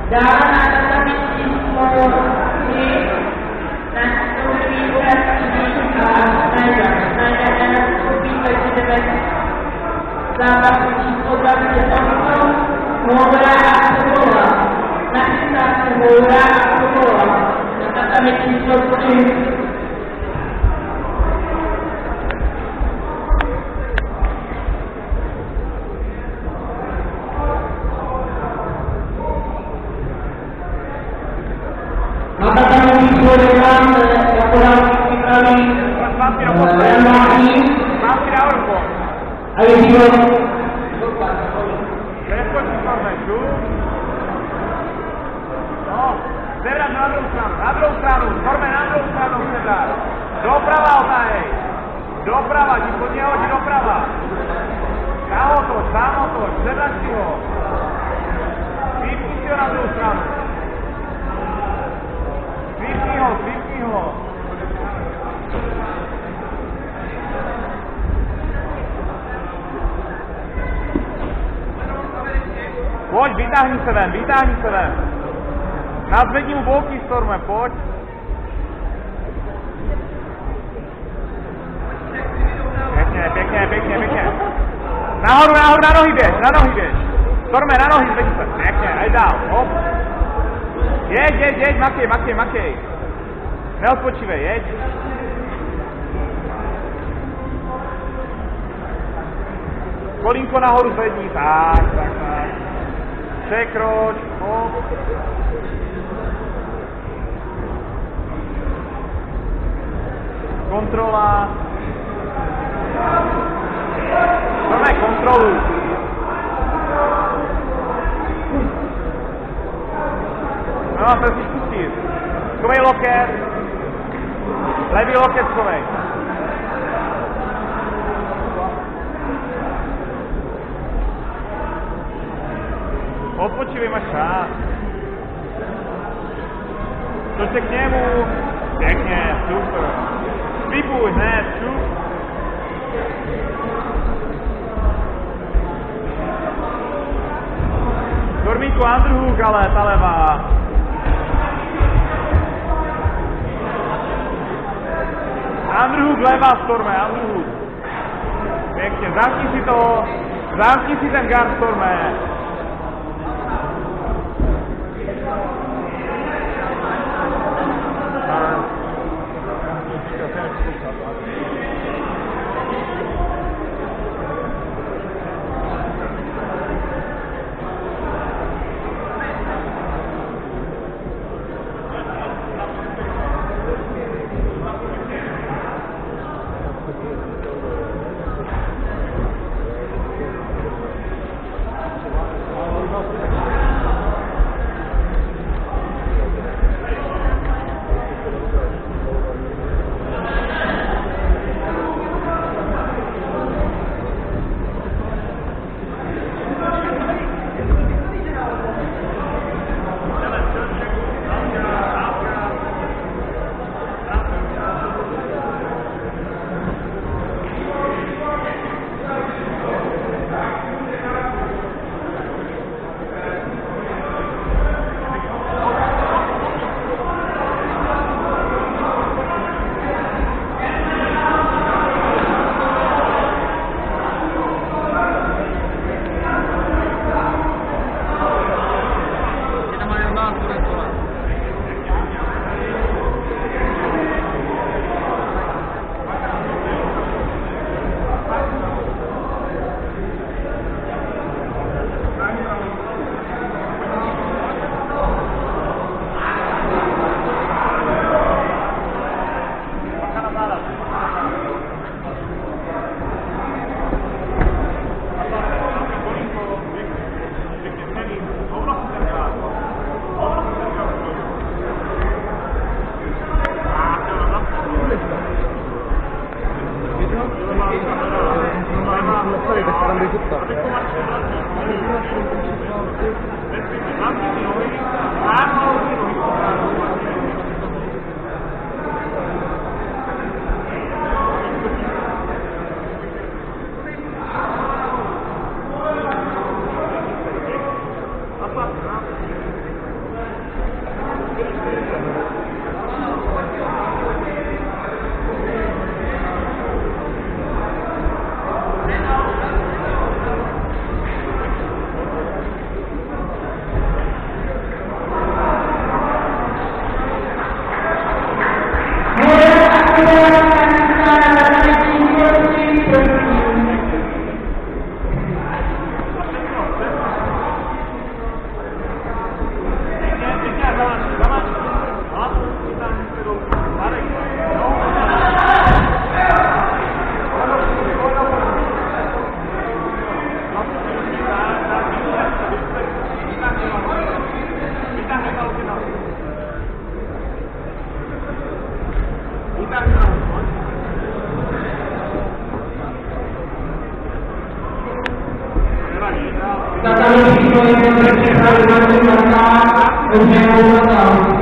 Dále nastavit číslo 3, nastoupí Bratřík a Schneider. Schneider nenastoupí, takže jdeme zápasu číslo 28, Moura a Sobola. Na 30 Moura a Sobola. Nastavit číslo 3. Doprava, ti pod něho, ti doprava. Sám motor, předaň si ho. Vypni si ho na druhou stranu. Vypni ho. Pojď, vytáhni se ven. Nazvedni mu boky, Storme, pojď. Pěkně. Nahoru, na nohy běž. Storme, na nohy, zvedni se. Pěkně, aj dál, hop. Jeď, makej. Neodpočívej, jeď. Kolínko nahoru zvedni, tak. Překroč, hop. Kontrola. Máme kontrolu. No, to si pustit. Schovej loket. Levý loket schovej. Odpočívej, máš čas. Toď se k němu. Pěkně, super. Vybuj hned, šup. Stormíku, Underhook, ale ta levá. Underhook levá, Storme, Underhook. Pěkně, zamkni si ten guard, Storme. Thank you.